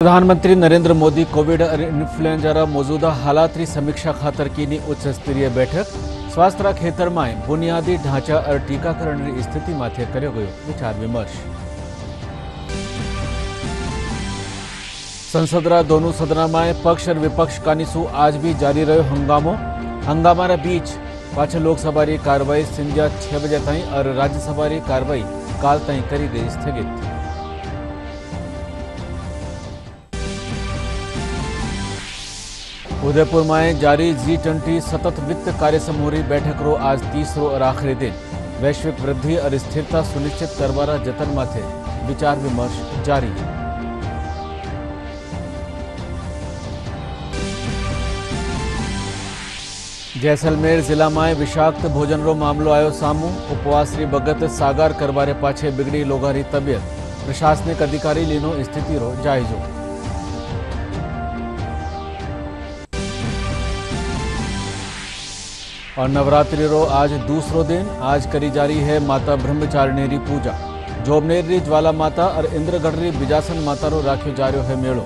प्रधानमंत्री नरेंद्र मोदी कोविड और इन्फ्लुएंजा मौजूदा हालात की समीक्षा खातर की उच्च स्तरीय बैठक। स्वास्थ्य खेतर में बुनियादी ढांचा और टीकाकरण की स्थिति माथे कर्यो गयो विचार विमर्श। संसद दोनों सदन में पक्ष और विपक्ष कानीसू आज भी जारी रहो हंगामो। हंगामा बीच पाछे लोकसभा की कार्रवाई संजा 6 बजे ताई और राज्यसभा की कार्रवाई काल ताई करी गई स्थगित। उदयपुर में जारी G20 सतत वित्त कार्य समूह की बैठक रो आज तीसरो और आखिरी दिन। वैश्विक वृद्धि और स्थिरता सुनिश्चित करवारा जतन माथे विचार विमर्श जारी। जैसलमेर जिला में विषाक्त भोजन रो मामलो आयो सामू। उपवास री बगत सागार करवारे पाछे बिगड़ी लोगा री तबियत। प्रशासनिक अधिकारी लीनो स्थिति रो जायजो। और नवरात्रि रो आज दूसरो दिन। आज करी जारी है माता ब्रह्मचारिणी री पूजा। जोबनेर री ज्वाला माता और इंद्रगढ़ री बिजासन माता रो राख्यो जा रह्यो है मेड़ो।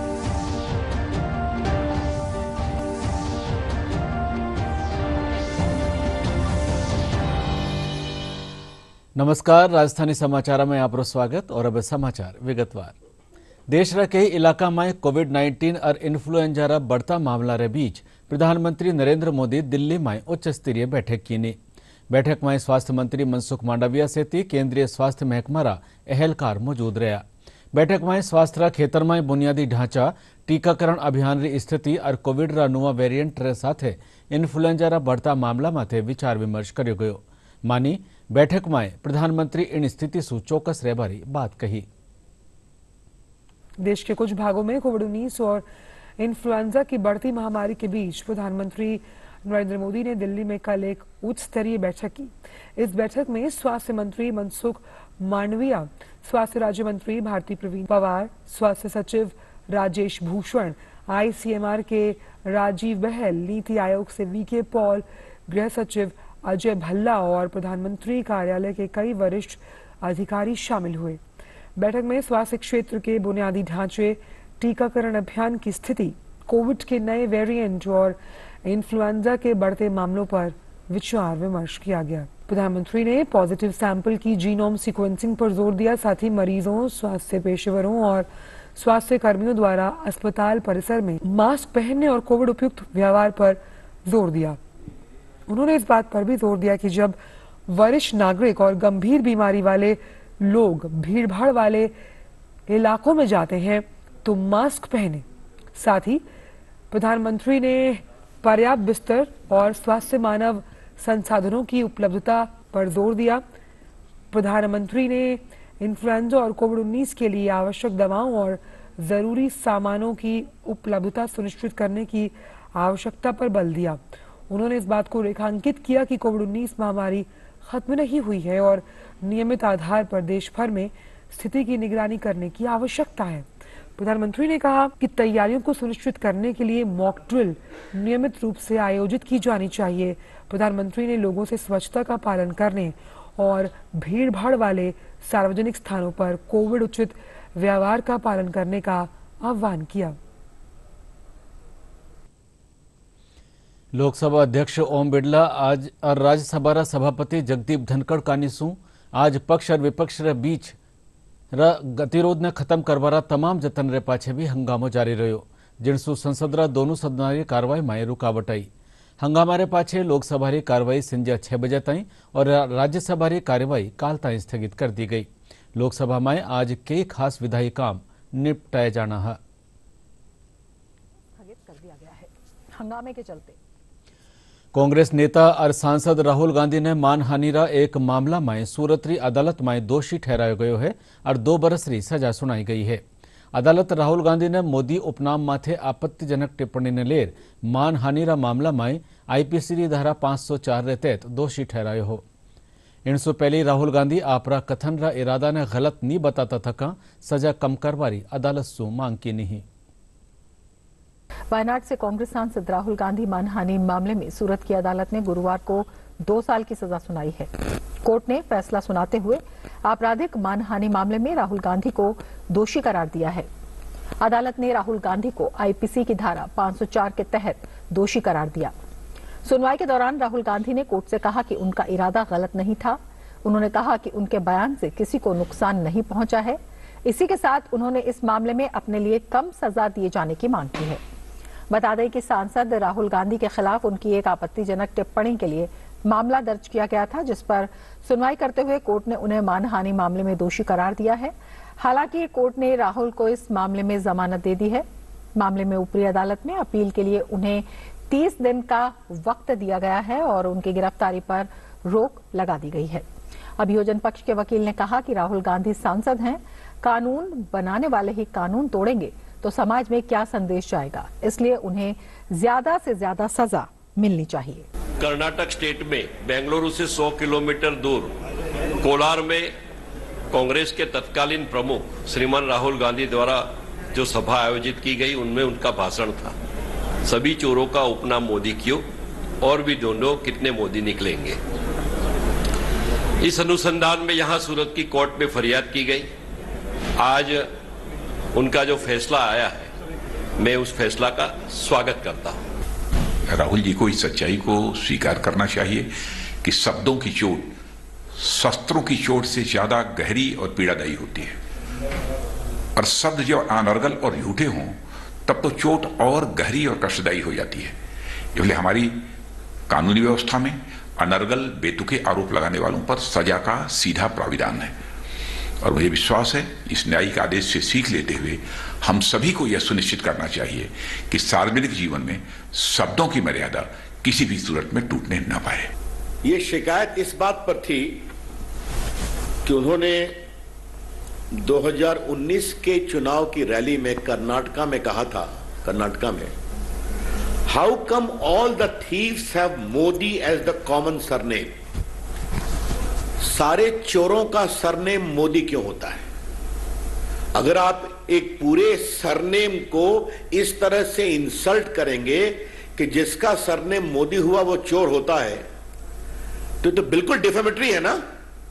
नमस्कार, राजधानी समाचार में आपरो स्वागत। और अब समाचार विगतवार। देश रा कई इलाका में कोविड-19 और इन्फ्लुएंजा रा बढ़ता मामला रे बीच प्रधानमंत्री नरेंद्र मोदी दिल्ली में उच्च स्तरीय बैठक की। बैठक में स्वास्थ्य मंत्री मनसुख मांडविया सहित केंद्रीय स्वास्थ्य महकमा रा अहलकार मौजूद रहा। बैठक में स्वास्थ्य खेतर में बुनियादी ढांचा, टीकाकरण अभियान री स्थिति और कोविड रा नवा वेरिएंट रे साथे इन्फ्लुएंजा रा बढ़ता मामला माथे विचार विमर्श कर्यो गयो। मानी बैठक में प्रधानमंत्री इन स्थिति सु चौकस रहबारी बात कही। देश के कुछ भागों में कोविड-19 और इन्फ्लुएंजा की बढ़ती महामारी के बीच प्रधानमंत्री नरेंद्र मोदी ने दिल्ली में कल एक उच्च स्तरीय बैठक की। इस बैठक में स्वास्थ्य मंत्री मनसुख मांडविया, स्वास्थ्य राज्य मंत्री भारती प्रवीण पवार, स्वास्थ्य सचिव राजेश भूषण, आईसीएमआर के राजीव बहल, नीति आयोग से वीके पॉल, गृह सचिव अजय भल्ला और प्रधानमंत्री कार्यालय के कई वरिष्ठ अधिकारी शामिल हुए। बैठक में स्वास्थ्य क्षेत्र के बुनियादी ढांचे, टीकाकरण अभियान की स्थिति, कोविड के नए वेरिएंट और इन्फ्लुएंजा के बढ़ते मामलों पर विचार विमर्श किया गया। प्रधानमंत्री ने पॉजिटिव सैंपल की जीनोम सीक्वेंसिंग पर जोर दिया। साथ ही मरीजों, स्वास्थ्य पेशेवरों और स्वास्थ्य कर्मियों द्वारा अस्पताल परिसर में मास्क पहनने और कोविड उपयुक्त व्यवहार पर जोर दिया। उन्होंने इस बात पर भी जोर दिया कि जब वरिष्ठ नागरिक और गंभीर बीमारी वाले लोग भीड़भाड़ वाले इलाकों में जाते हैं तो मास्क पहने। साथ ही प्रधानमंत्री ने पर्याप्त बिस्तर और स्वास्थ्य मानव संसाधनों की उपलब्धता पर जोर दिया। प्रधानमंत्री ने इन्फ्लुएंजा और कोविड-19 के लिए आवश्यक दवाओं और जरूरी सामानों की उपलब्धता सुनिश्चित करने की आवश्यकता पर बल दिया। उन्होंने इस बात को रेखांकित किया कि कोविड-19 महामारी खत्म नहीं हुई है और नियमित आधार पर देश भर में स्थिति की निगरानी करने की आवश्यकता है। प्रधानमंत्री ने कहा कि तैयारियों को सुनिश्चित करने के लिए मॉक ड्रिल नियमित रूप से आयोजित की जानी चाहिए। प्रधानमंत्री ने लोगों से स्वच्छता का पालन करने और भीड़भाड़ वाले सार्वजनिक स्थानों पर कोविड उचित व्यवहार का पालन करने का आह्वान किया। लोकसभा अध्यक्ष ओम बिरला आज और राज्यसभा सभापति जगदीप धनखड़ कानीसू आज पक्ष और विपक्ष रे बीच गतिरोध ने खत्म करवारा तमाम जतन रे पाछे भी हंगामो जारी रह्यो, जिनसू संसद दोनों सदन की कार्रवाई में रुकावट आई। हंगामा रे पाछे लोकसभा की कार्रवाई संजा 6 बजे ताई और राज्यसभा की कार्रवाई काल ताई स्थगित कर दी गई। लोकसभा में आज कई खास विधायी काम निपटाए जाना है। स्थगित कर दिया गया है हंगामे के चलते। कांग्रेस नेता और सांसद राहुल गांधी ने मानहानि रा एक मामला में सूरत री अदालत में दोषी ठहरायो गयो है और 2 बरस री सजा सुनाई गई है। अदालत राहुल गांधी ने मोदी उपनाम माथे आपत्तिजनक टिप्पणी ने लेर मानहानि रा मामला में आईपीसी री धारा 504 रे तहत दोषी ठहरायो हो। इनसु पहले राहुल गांधी आपरा कथन रा इरादा ने गलत नहीं बताता थका सजा कम करवारी अदालत सु मांग की नहीं। वायनाड से कांग्रेस सांसद राहुल गांधी मानहानि मामले में सूरत की अदालत ने गुरुवार को 2 साल की सजा सुनाई है। कोर्ट ने फैसला सुनाते हुए आपराधिक मानहानि मामले में राहुल गांधी को दोषी करार दिया है। अदालत ने राहुल गांधी को आईपीसी की धारा 504 के तहत दोषी करार दिया। सुनवाई के दौरान राहुल गांधी ने कोर्ट से कहा कि उनका इरादा गलत नहीं था। उन्होंने कहा कि उनके बयान से किसी को नुकसान नहीं पहुंचा है। इसी के साथ उन्होंने इस मामले में अपने लिए कम सजा दिए जाने की मांग की है। बता दें कि सांसद राहुल गांधी के खिलाफ उनकी एक आपत्तिजनक टिप्पणी के लिए मामला दर्ज किया गया था, जिस पर सुनवाई करते हुए कोर्ट ने उन्हें मानहानि मामले में दोषी करार दिया है। हालांकि कोर्ट ने राहुल को इस मामले में जमानत दे दी है। मामले में ऊपरी अदालत में अपील के लिए उन्हें 30 दिन का वक्त दिया गया है और उनकी गिरफ्तारी पर रोक लगा दी गई है। अभियोजन पक्ष के वकील ने कहा कि राहुल गांधी सांसद हैं, कानून बनाने वाले ही कानून तोड़ेंगे तो समाज में क्या संदेश जाएगा, इसलिए उन्हें ज्यादा से ज्यादा सजा मिलनी चाहिए। कर्नाटक स्टेट में बेंगलुरु से 100 किलोमीटर दूर कोलार में कांग्रेस के तत्कालीन प्रमुख श्रीमान राहुल गांधी द्वारा जो सभा आयोजित की गई, उनमें उनका भाषण था, सभी चोरों का उपनाम मोदी क्यों, और भी ढूंढो कितने मोदी निकलेंगे। इस अनुसंधान में यहां सूरत की कोर्ट में फरियाद की गई। आज उनका जो फैसला आया है, मैं उस फैसला का स्वागत करता हूं। राहुल जी को इस सच्चाई को स्वीकार करना चाहिए कि शब्दों की चोट शस्त्रों की चोट से ज्यादा गहरी और पीड़ादायी होती है, और शब्द जब अनर्गल और झूठे हों तब तो चोट और गहरी और कष्टदायी हो जाती है। इसलिए हमारी कानूनी व्यवस्था में अनर्गल बेतुके आरोप लगाने वालों पर सजा का सीधा प्राविधान है, और मुझे विश्वास है इस न्यायिक आदेश से सीख लेते हुए हम सभी को यह सुनिश्चित करना चाहिए कि सार्वजनिक जीवन में शब्दों की मर्यादा किसी भी सूरत में टूटने न पाए। ये शिकायत इस बात पर थी कि उन्होंने 2019 के चुनाव की रैली में कर्नाटका में कहा था, कर्नाटका में, how come all the thieves have Modi as the common surname, सारे चोरों का सरनेम मोदी क्यों होता है। अगर आप एक पूरे सरनेम को इस तरह से इंसल्ट करेंगे कि जिसका सरनेम मोदी हुआ वो चोर होता है, तो बिल्कुल डिफेमेटरी है ना।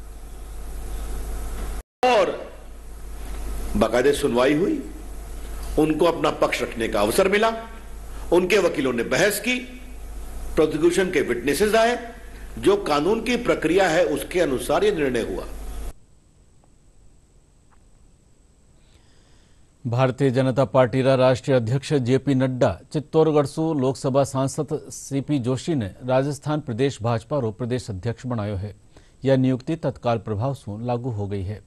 और बाकायदे सुनवाई हुई, उनको अपना पक्ष रखने का अवसर मिला, उनके वकीलों ने बहस की, प्रोसिक्यूशन के विटनेसेस आए, जो कानून की प्रक्रिया है उसके अनुसार यह निर्णय हुआ। भारतीय जनता पार्टीरा राष्ट्रीय अध्यक्ष जेपी नड्डा चित्तौड़गढ़ लोकसभा सांसद सीपी जोशी ने राजस्थान प्रदेश भाजपा रो प्रदेश अध्यक्ष बनायो है। यह नियुक्ति तत्काल प्रभाव से लागू हो गई है।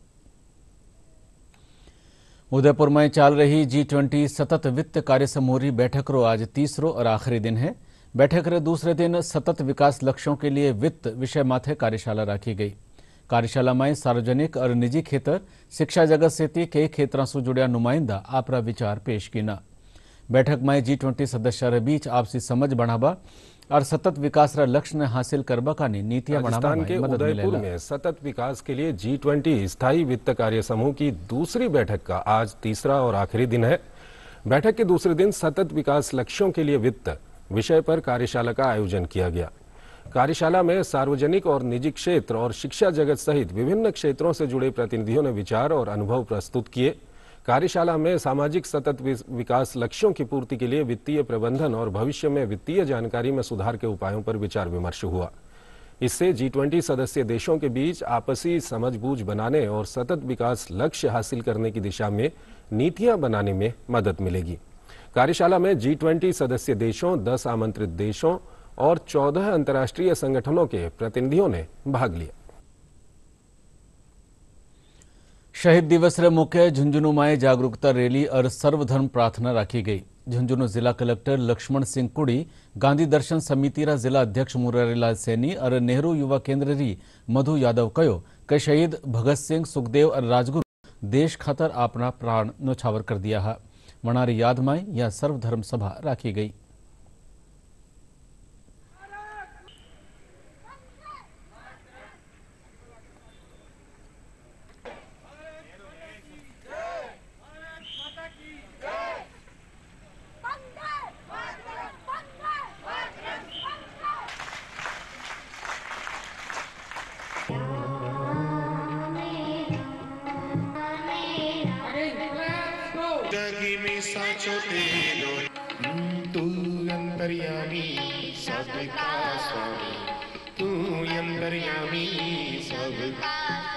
उदयपुर में चल रही G20 सतत वित्त कार्य समूह री बैठक रो आज तीसरो और आखिरी दिन है। बैठक रे दूसरे दिन सतत विकास लक्ष्यों के लिए वित्त विषय माथे कार्यशाला रखी गई। कार्यशाला में सार्वजनिक और निजी क्षेत्र, शिक्षा जगत से कई क्षेत्रों से जुड़िया नुमाइंदा आपरा विचार पेश किना। बैठक में G20 सदस्य बीच आपसी समझ बढ़ावा और सतत विकास रा लक्ष्य ने हासिल करबा का नीतियां बनावा में मदद मिलेला। उदयपुर में सतत विकास के लिए G20 स्थायी वित्त कार्य समूह की दूसरी बैठक का आज तीसरा और आखिरी दिन है। बैठक के दूसरे दिन सतत विकास लक्ष्यों के लिए वित्त विषय पर कार्यशाला का आयोजन किया गया। कार्यशाला में सार्वजनिक और निजी क्षेत्र और शिक्षा जगत सहित विभिन्न क्षेत्रों से जुड़े प्रतिनिधियों ने विचार और अनुभव प्रस्तुत किए। कार्यशाला में सामाजिक सतत विकास लक्ष्यों की पूर्ति के लिए वित्तीय प्रबंधन और भविष्य में वित्तीय जानकारी में सुधार के उपायों पर विचार विमर्श हुआ। इससे G20 सदस्य देशों के बीच आपसी समझबूझ बनाने और सतत विकास लक्ष्य हासिल करने की दिशा में नीतियां बनाने में मदद मिलेगी। कार्यशाला में G20 सदस्य देशों, 10 आमंत्रित देशों और 14 अंतर्राष्ट्रीय संगठनों के प्रतिनिधियों ने भाग लिया। शहीद दिवस रे मुख्य झुंझुनू में जागरूकता रैली और सर्वधर्म प्रार्थना रखी गई। झुंझुनू जिला कलेक्टर लक्ष्मण सिंह कुड़ी, गांधी दर्शन समिति रा जिला अध्यक्ष मुरारीलाल सैनी और नेहरू युवा केंद्र री मधु यादव कहो कि शहीद भगत सिंह, सुखदेव और राजगुरु देश खातर अपना प्राण न्योछावर कर दिया है। वनारी याद में यह सर्वधर्म सभा रखी गई। Give me तू अंतर्यामी सबका स्वामी, तू अंतर्यामी सबका।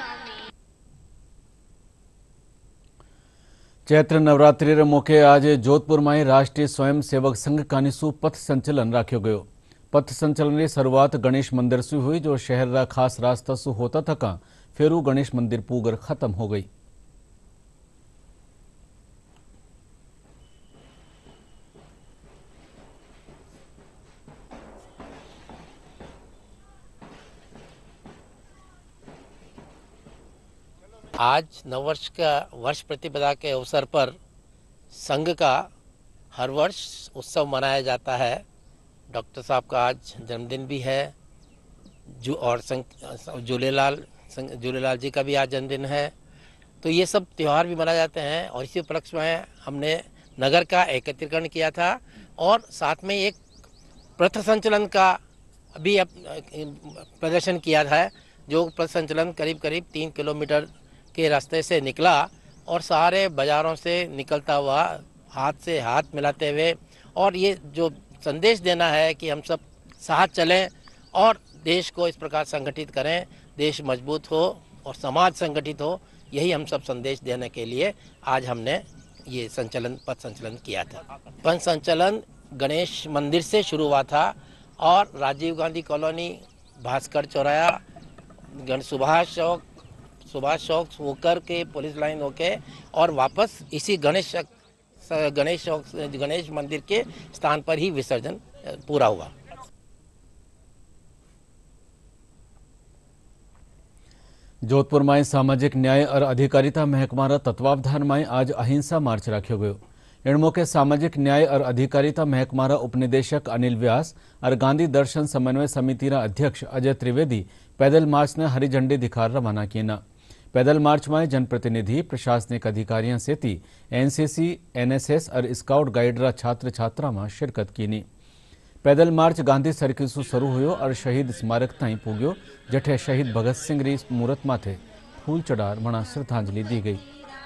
चैत्र नवरात्रि मौके आज जोधपुर में राष्ट्रीय स्वयं सेवक संघ कानिसु पथ संचलन राख्यो गयो। पथ संचलन की शुरुआत गणेश मंदिर से हुई, जो शहर रा खास रास्ता से होता थका फेरू गणेश मंदिर पूगर खत्म हो गई। आज नववर्ष का वर्ष प्रतिपदा के अवसर पर संघ का हर वर्ष उत्सव मनाया जाता है। डॉक्टर साहब का आज जन्मदिन भी है और झूलेलाल जी का भी आज जन्मदिन है। तो ये सब त्यौहार भी मनाए जाते हैं और इसी उपलक्ष्य में हमने नगर का एकत्रीकरण किया था और साथ में एक पथ संचलन का भी प्रदर्शन किया था, जो पथ संचलन करीब 3 किलोमीटर के रास्ते से निकला और सारे बाजारों से निकलता हुआ हाथ से हाथ मिलाते हुए, और ये जो संदेश देना है कि हम सब साथ चलें और देश को इस प्रकार संगठित करें, देश मजबूत हो और समाज संगठित हो, यही हम सब संदेश देने के लिए आज हमने ये पथ संचलन किया था। पथ संचलन गणेश मंदिर से शुरू हुआ था और राजीव गांधी कॉलोनी, भास्कर चौराया, सुभाष चौक होकर के पुलिस लाइन होके और वापस इसी गणेश मंदिर के स्थान पर ही विसर्जन पूरा हुआ। जोधपुर में सामाजिक न्याय और अधिकारिता महकमा तत्वावधान में आज अहिंसा मार्च राख्यो गयो। इन मौके सामाजिक न्याय और अधिकारिता महकमा उपनिदेशक अनिल व्यास और गांधी दर्शन समन्वय समिति अध्यक्ष अजय त्रिवेदी पैदल मार्च ने हरी झंडी दिखाकर रवाना किया। पैदल मार्च में जनप्रतिनिधि, प्रशासनिक अधिकारियों सेती एनसीसी, एनएसएस और स्काउट गाइड छात्र छात्रा में शिरकत की। पैदल मार्च गांधी सर्किल से शुरू हुयो और शहीद स्मारक ताई पुग्यो, जठे शहीद भगत सिंह री मूर्त माथे फूल चढ़ार मणा श्रद्धांजलि दी गई।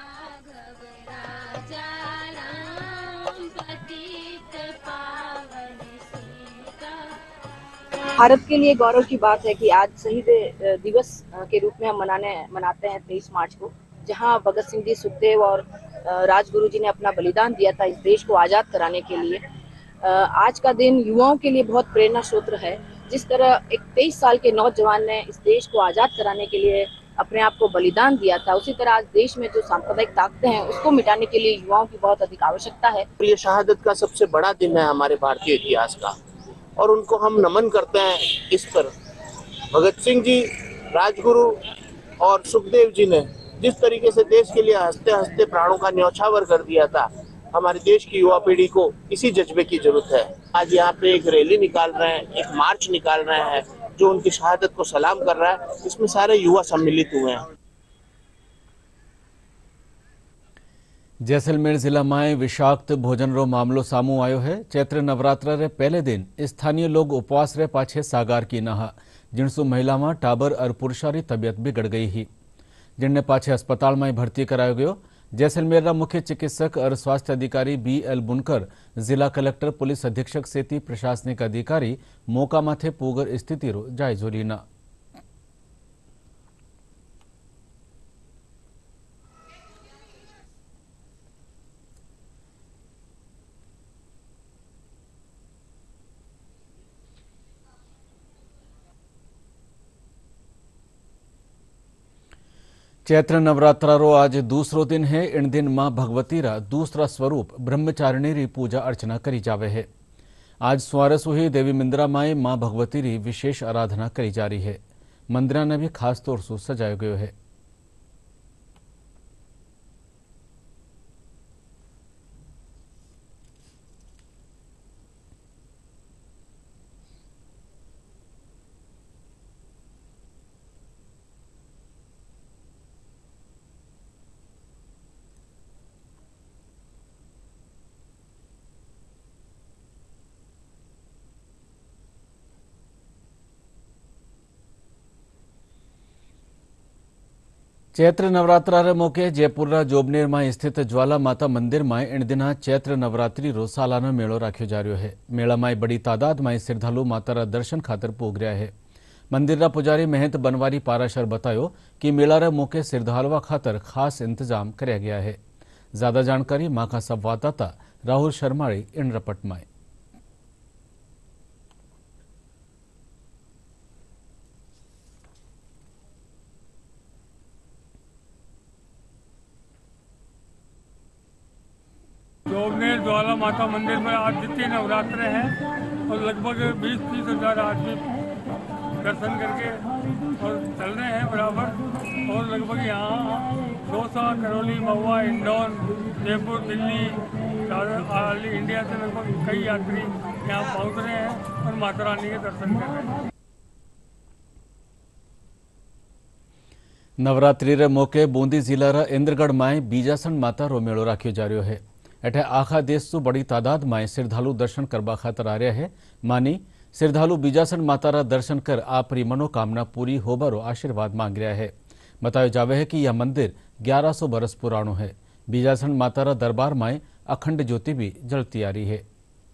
भारत के लिए गौरव की बात है कि आज शहीद दिवस के रूप में हम मनाते हैं 23 मार्च को, जहां भगत सिंह जी, सुखदेव और राजगुरु जी ने अपना बलिदान दिया था इस देश को आज़ाद कराने के लिए। आज का दिन युवाओं के लिए बहुत प्रेरणा स्रोत है। जिस तरह एक 23 साल के नौजवान ने इस देश को आज़ाद कराने के लिए अपने आप को बलिदान दिया था, उसी तरह आज देश में जो सांप्रदायिक ताकतें हैं उसको मिटाने के लिए युवाओं की बहुत अधिक आवश्यकता है। ये शहादत का सबसे बड़ा दिन है हमारे भारतीय इतिहास का और उनको हम नमन करते हैं। इस पर भगत सिंह जी, राजगुरु और सुखदेव जी ने जिस तरीके से देश के लिए हंसते हंसते प्राणों का न्यौछावर कर दिया था, हमारे देश की युवा पीढ़ी को इसी जज्बे की जरूरत है। आज यहाँ पे एक रैली निकाल रहे हैं, एक मार्च निकाल रहे हैं जो उनकी शहादत को सलाम कर रहा है। इसमें सारे युवा सम्मिलित हुए हैं। जैसलमेर जिला में विषाक्त भोजन रो मामलो सामू आयो है। चैत्र नवरात्र रे पहले दिन स्थानीय लोग उपवास रे पाछे सागार की नहा, जिनसु महिला में टाबर और पुरुषारी तबियत बिगड़ गई ही, जिनने पाछे अस्पताल में भर्ती करायो गयो। जैसलमेर रा मुख्य चिकित्सक और स्वास्थ्य अधिकारी BL बुनकर, जिला कलेक्टर, पुलिस अधीक्षक सेती प्रशासनिक अधिकारी मौका माथे पूगर स्थिति रो जायजो लीना। चैत्र नवरात्रा रो आज दूसरो दिन है। इन दिन मां भगवती रा दूसरा स्वरूप ब्रह्मचारिणी री पूजा अर्चना करी जावे है। आज सवारे सुही देवी मंदिरा में मां भगवती री विशेष आराधना करी जा रही है। मंदिरा ने भी खास तौर से सजायो गयो है। चैत्र नवरात्रा मौके जयपुर जोबनेर में स्थित ज्वाला माता मंदिर में इन दिना चैत्र नवरात्रि रो सालाना मेड़ो राख्यो जा रह्यो है। मेला में बड़ी तादाद में श्रद्धालु माता दर्शन खातर पोग रह्या है। मंदिर पुजारी महंत बनवारी पाराशर बतायो कि मेला मौके श्रद्धालुओं खातर खास इंतजाम करया गया है। ज्यादा जानकारी मां का संवाददाता राहुल शर्माड़ी इन रपट में। जोबनेर ज्वाला माता मंदिर में आज द्वितीय नवरात्र हैं और लगभग 20-30 हजार आदमी दर्शन करके और चल रहे हैं बराबर। और लगभग यहाँ दौसा, करौली, महुआ, इंदौर, जयपुर, दिल्ली, ऑल इंडिया से लगभग कई यात्री यहाँ पहुँच रहे हैं और माता रानी के दर्शन कर रहे हैं। नवरात्रि रे मौके बूंदी जिला रा इंद्रगढ़ में बीजासन माता रो मेड़ो राख्यो जा रह्यो है। एठे आखा देश तो बड़ी तादाद में श्रद्धालु दर्शन करवा खातर आ रहा है। मानी श्रद्धालु बीजासन माता रा दर्शन कर आपरी मनोकामना पूरी होबारो आशीर्वाद मांग रहा है। बताया जावे है कि यह मंदिर 1100 बरस पुरानो है। बीजासन माता रा दरबार में अखंड ज्योति भी जलती आ रही है।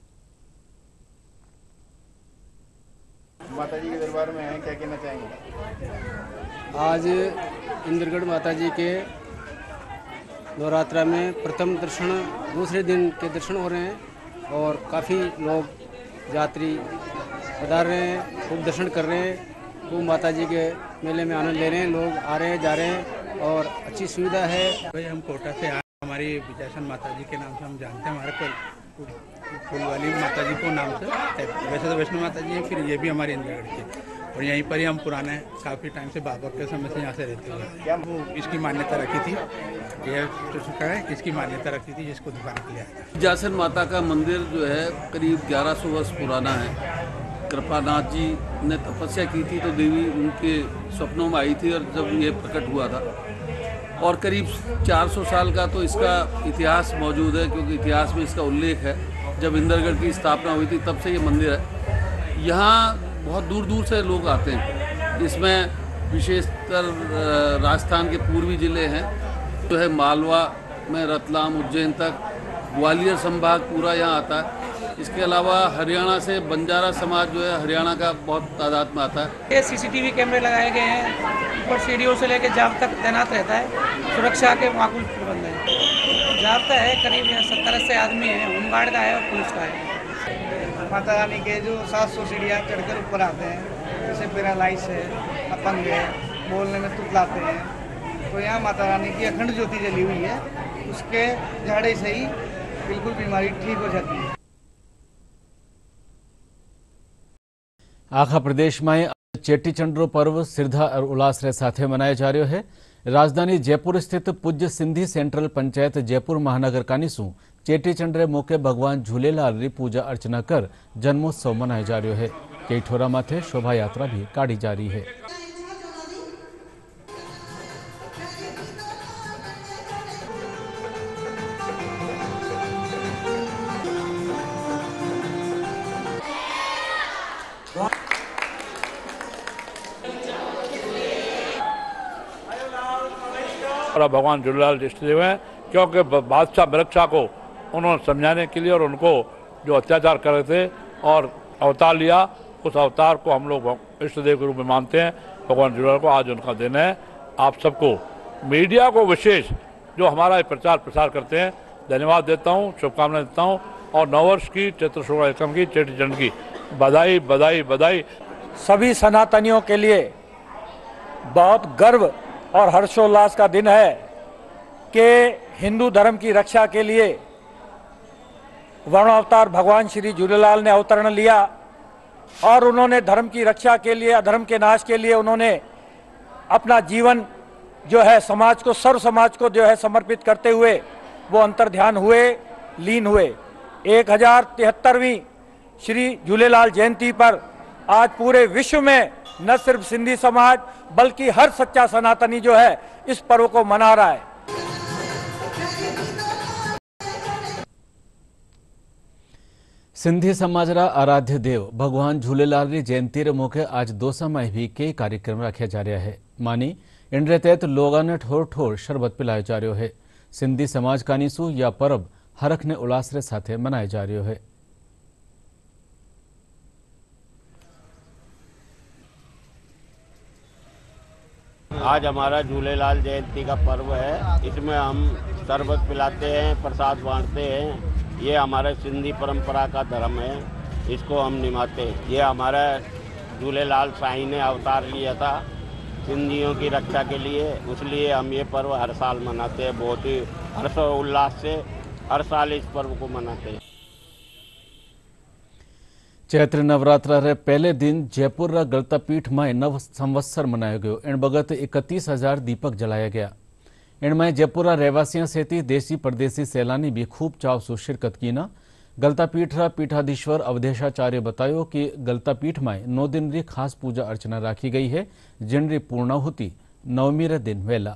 माता जी के दरबार में हैं, क्या कहना चाहेंगे? आज इंद्रगढ़ माता जी के नवरात्रा में प्रथम दर्शन, दूसरे दिन के दर्शन हो रहे हैं और काफ़ी लोग यात्री पधार रहे हैं, खूब दर्शन कर रहे हैं, खूब माता जी के मेले में आनंद ले रहे हैं। लोग आ रहे हैं, जा रहे हैं और अच्छी सुविधा है। भाई हम कोटा से आए, हमारी बीजासन माता जी के नाम से हम जानते हैं। हमारे फूल वाली माता जी को नाम से, वैसे तो वैष्णो माता जी है, फिर ये भी हमारी इंद्रगढ़ की। और यहीं पर ही हम पुराने काफ़ी टाइम से बाबा के समय से यहाँ से रहते हुए क्या वो इसकी मान्यता रखी थी, ये तो है इसकी मान्यता रखी थी जिसको दिखाने के लिए आया था। बीजासन माता का मंदिर जो है करीब 1100 वर्ष पुराना है। कृपानाथ जी ने तपस्या की थी तो देवी उनके स्वप्नों में आई थी और जब ये प्रकट हुआ था। और करीब 400 साल का तो इसका इतिहास मौजूद है, क्योंकि इतिहास में इसका उल्लेख है। जब इंद्रगढ़ की स्थापना हुई थी तब से ये मंदिर है। यहाँ बहुत दूर दूर से लोग आते हैं। इसमें विशेषतर राजस्थान के पूर्वी जिले हैं, जो है मालवा में रतलाम, उज्जैन तक, ग्वालियर संभाग पूरा यहाँ आता है। इसके अलावा हरियाणा से बंजारा समाज जो है हरियाणा का बहुत तादाद में आता है। ये सीसीटीवी कैमरे लगाए गए हैं, ऊपर सीढ़ियों से लेकर जाम तक तैनात रहता है। सुरक्षा के माकूल प्रबंध है। जाब्ता है करीब 70-80 आदमी है, होमगार्ड का है और पुलिस का है। माता रानी के जो 700 सीढ़ियाँ चढ़कर ऊपर आते हैं, जैसे पैरालाइज है, अपंग है, बोलने में तुतलाते हैं, तो यहाँ माता रानी की अखंड ज्योति जली हुई है। उसके झाड़े से ही बिल्कुल बीमारी ठीक हो जाती है। आखा प्रदेश में चेटीचंड पर्व श्रद्धा और उल्लास रे साथे मनाया जा रह्यो है। राजधानी जयपुर स्थित पूज्य सिंधी सेंट्रल पंचायत जयपुर महानगर कानीसू चेटीचंड रे मौके भगवान झूलेलाल री पूजा अर्चना कर जन्मोत्सव मनाया जा रह्यो है। कई ठोरा माथे शोभा यात्रा भी काढ़ी जा रही है। भगवान झूलेलाल इष्ट देव हैं, क्योंकि बादशाह मिरक्षा को उन्होंने समझाने के लिए और उनको जो अत्याचार कर रहे थे और अवतार लिया, उस अवतार को हम लोग इष्ट देव के रूप में मानते हैं। भगवान झूलेलाल को आज उनका दिन है। आप सबको, मीडिया को विशेष जो हमारा प्रचार प्रसार करते हैं, धन्यवाद देता हूँ, शुभकामनाएं देता हूँ। और नववर्ष की, चैत्र शुक्ल एकम की, चेटीचंड की बधाई बधाई बधाई। सभी सनातनियों के लिए बहुत गर्व और हर्षोल्लास का दिन है कि हिंदू धर्म की रक्षा के लिए वर्ण अवतार भगवान श्री झूलेलाल ने अवतरण लिया और उन्होंने धर्म की रक्षा के लिए, अधर्म के नाश के लिए उन्होंने अपना जीवन जो है समाज को, सर्व समाज को जो है समर्पित करते हुए वो अंतर्ध्यान हुए, लीन हुए। 1073वीं श्री झूलेलाल जयंती पर आज पूरे विश्व में न सिर्फ सिंधी समाज बल्कि हर सच्चा सनातनी जो है इस पर्व को मना रहा है। सिंधी समाज रा आराध्य देव भगवान झूलेलाल री जयंती रे मौके आज दौसा में भी कई कार्यक्रम रखा जा रहा है। मानी इन तहत लोगों ने ठोर ठोर शरबत पिलायो जा रहा है। सिंधी समाज का नीसू या परब हरख ने उल्लासरे साथे मनाया जा रहा है। आज हमारा झूलेलाल जयंती का पर्व है। इसमें हम शरबत पिलाते हैं, प्रसाद बांटते हैं। ये हमारे सिंधी परंपरा का धर्म है, इसको हम निभाते हैं। ये हमारा झूलेलाल साईं ने अवतार लिया था सिंधियों की रक्षा के लिए, इसलिए हम ये पर्व हर साल मनाते हैं। बहुत ही हर्षोल्लास से हर साल इस पर्व को मनाते हैं। चैत्र नवरात्रा रे पहले दिन जयपुर रा गलता पीठ में नव संवत्सर मनायो गयो। इन बगत 31,000 दीपक जलाया गया। इनमें जयपुर रा रहवासियों सहित देशी परदेशी सैलानी भी खूब चाव से शिरकत की ना। गलता पीठ रा पीठाधीश्वर अवधेशाचार्य बतायो कि गलता पीठ में 9 दिन री खास पूजा अर्चना राखी गई है, जिन री पूर्णाहुति नवमी रे दिन वेला।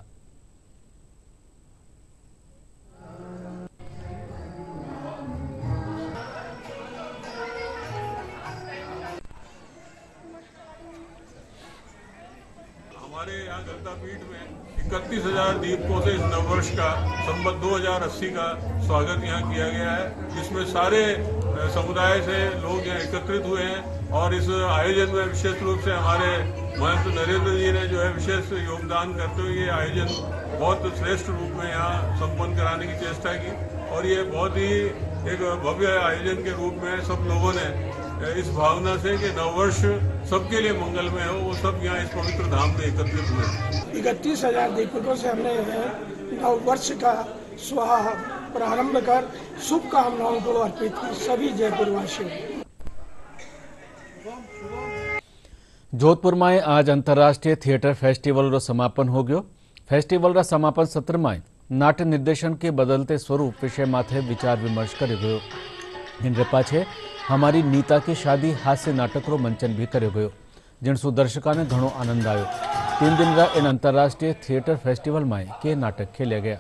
हमारे यहाँ गलता पीठ में 31,000 दीपकों से इस नववर्ष का संवत 2080 का स्वागत यहाँ किया गया है, जिसमें सारे समुदाय से लोग यहाँ एकत्रित हुए हैं। और इस आयोजन में विशेष रूप से हमारे महंत नरेंद्र जी ने जो है विशेष योगदान करते हुए ये आयोजन बहुत श्रेष्ठ रूप में यहाँ संपन्न कराने की चेष्टा की। और ये बहुत ही एक भव्य आयोजन के रूप में सब लोगों ने इस भावना से कि नववर्ष सबके लिए मंगलमय हो, वो सब यहाँ इस पवित्र धाम में एकत्रित हुए। 31,000 दीपकों से हमने नववर्ष का प्रारंभ कर शुभकामनाओं को अर्पित की सभी जयपुरवासियों। जोधपुर में आज अंतर्राष्ट्रीय थिएटर फेस्टिवल रो समापन हो गयो। फेस्टिवल रा समापन सत्र में नाट्य निर्देशन के बदलते स्वरूप विषय माथे विचार विमर्श करो गयो। इन पाछे हमारी नीता की शादी हास्य नाटक रो मंचन भी करो गयो, जिन सु दर्शकों ने घणो आनंद आयो। 3 दिन रा इन अंतर्राष्ट्रीय थिएटर फेस्टिवल में के नाटक खेले गया।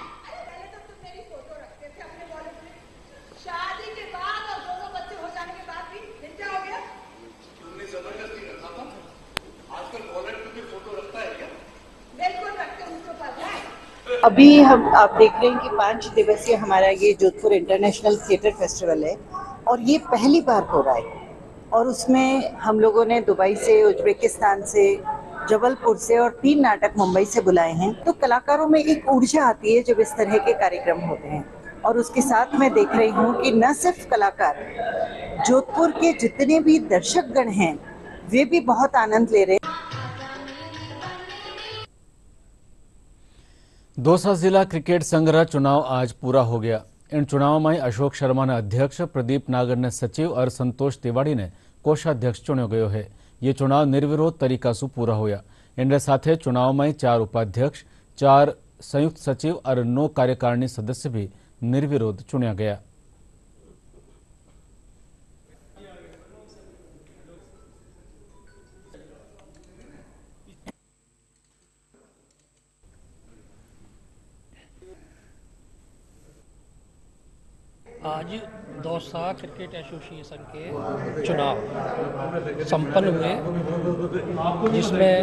अभी आप देख रहे हैं कि 5 दिवसीय हमारा ये जोधपुर इंटरनेशनल थिएटर फेस्टिवल है और ये पहली बार हो रहा है। और उसमें हम लोगों ने दुबई से, उज्बेकिस्तान से, जबलपुर से और 3 नाटक मुंबई से बुलाए हैं। तो कलाकारों में एक ऊर्जा आती है जब इस तरह के कार्यक्रम होते हैं। और उसके साथ मैं देख रही हूँ कि न सिर्फ कलाकार, जोधपुर के जितने भी दर्शकगण हैं वे भी बहुत आनंद ले रहे हैं। दौसा जिला क्रिकेट संघ का चुनाव आज पूरा हो गया। इन चुनाव में अशोक शर्मा ने अध्यक्ष, प्रदीप नागर ने सचिव और संतोष तिवाड़ी ने कोषाध्यक्ष चुनो गयो है। ये चुनाव निर्विरोध तरीका से पूरा होया। इन साथ चुनाव में 4 उपाध्यक्ष, 4 संयुक्त सचिव और 9 कार्यकारिणी सदस्य भी निर्विरोध चुनिया गया। आज दौसा क्रिकेट एसोसिएशन के चुनाव संपन्न हुए, जिसमें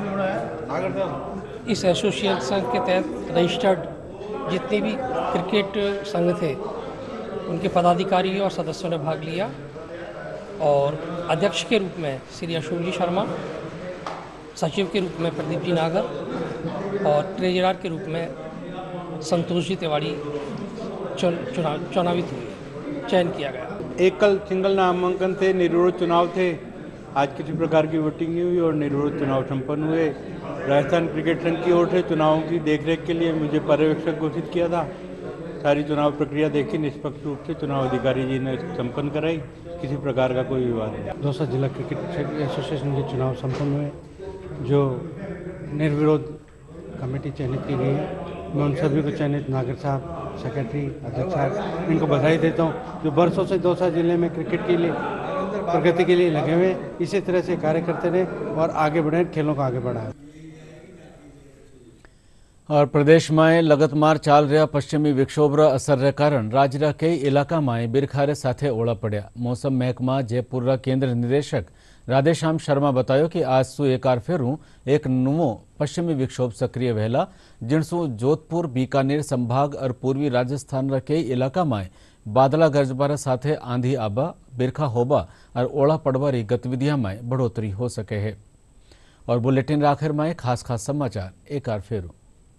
इस एसोसिएशन के तहत रजिस्टर्ड जितने भी क्रिकेट संघ थे उनके पदाधिकारी और सदस्यों ने भाग लिया। और अध्यक्ष के रूप में श्री अशोक जी शर्मा, सचिव के रूप में प्रदीप जी नागर और ट्रेजरर के रूप में संतोष जी तिवाड़ी चुनावित हुए, चयन किया गया। एकल सिंगल नामांकन थे, निर्विरोध चुनाव थे। आज किसी प्रकार की वोटिंग नहीं हुई और निर्विरोध चुनाव संपन्न हुए। राजस्थान क्रिकेट संघ की ओर से चुनावों की देखरेख के लिए मुझे पर्यवेक्षक घोषित किया था। सारी चुनाव प्रक्रिया देखी, निष्पक्ष रूप से चुनाव अधिकारी जी ने संपन्न कराई, किसी प्रकार का कोई विवाद नहीं। दौसा जिला क्रिकेट एसोसिएशन के चुनाव संपन्न हुए, जो निर्विरोध कमेटी चयनित की गई है। मैं उन सभी को चयनित नागर साहब, सेक्रेटरी, अध्यक्ष साहब, इनको बधाई देता हूँ जो बरसों से दौसा जिले में क्रिकेट के लिए, प्रगति के लिए लगे हुए। इसी तरह से कार्य करते रहे और आगे बढ़े, खेलों को आगे बढ़ाएं। और प्रदेश में लगतमार चाल रहा पश्चिमी विक्षोभर असर कारण राज्य कई इलाका में बिरखारे साथे ओला पड़ा। मौसम महकमा जयपुर केंद्र निदेशक राधेश्याम शर्मा बतायो कि आज सु एकार फेरू एक नवो पश्चिमी विक्षोभ सक्रिय वहेला जिनसु जोधपुर बीकानेर संभाग और पूर्वी राजस्थान कई इलाका में बादला गरजबार साथे आंधी आबा बिरखा होबा और ओला पड़वारी गतिविधियां में बढ़ोतरी हो सके है। और बुलेटिन आखिर में खास समाचार एकार फेरू।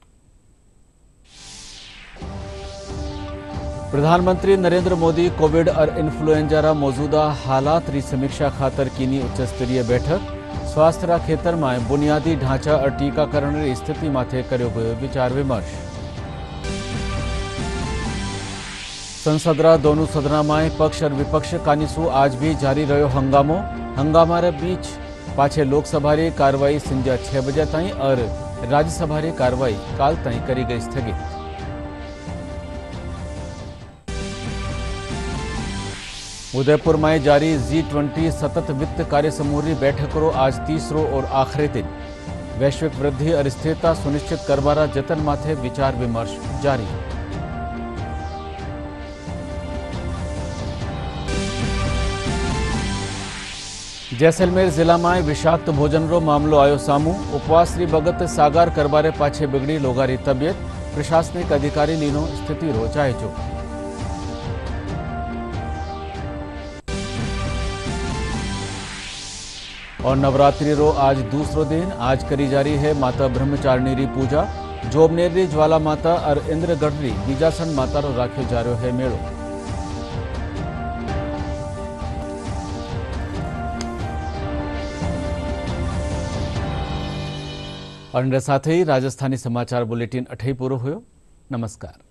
प्रधानमंत्री नरेंद्र मोदी कोविड और इन्फ्लुएंजा मौजूदा हालात री समीक्षा खातर कीनी उच्च स्तरीय बैठक। स्वास्थ्य क्षेत्र में बुनियादी ढांचा और टीकाकरण की स्थिति माथे कर्यो गयो विचार विमर्श। संसद दोनों सदना में पक्ष और विपक्ष कानीसु आज भी जारी रह्यो हंगामो। हंगामा बीच पाछे लोकसभा री कार्रवाई संजा 6 बजे ताई और राज्यसभा री कार्रवाई काल ताई करी गई स्थगित। उदयपुर में जारी G20 सतत वित्त कार्य समूह की बैठकों आज तीसरो और आखिरी दिन। वैश्विक वृद्धि और स्थिरता सुनिश्चित करवारा जतन माथे विचार विमर्श जारी। जैसलमेर जिला में विषाक्त भोजन रो मामलो आयो सामू। उपवास री बगत सागार करवारे पाछे बिगड़ी लोगारी तबियत। प्रशासनिक अधिकारी लीनो स्थिति रो जायजो। और नवरात्रि रो आज दूसरो दिन। आज करी जारी है माता ब्रह्मचारिणी री पूजा। जोबनेर री ज्वाला माता और इंद्रगढ़ री बीजासन माता रो राख्यो जा रह्यो है मेड़ो। और साथ ही राजस्थानी समाचार बुलेटिन अठई पूरो हुयो। नमस्कार।